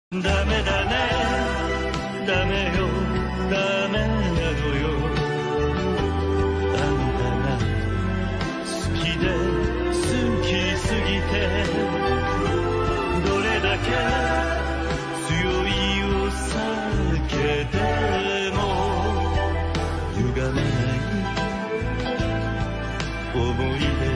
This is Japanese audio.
ダメだね、ダメよ、ダメなのよ。あんたが好きで好きすぎて、どれだけ強いお酒でも歪めない思い出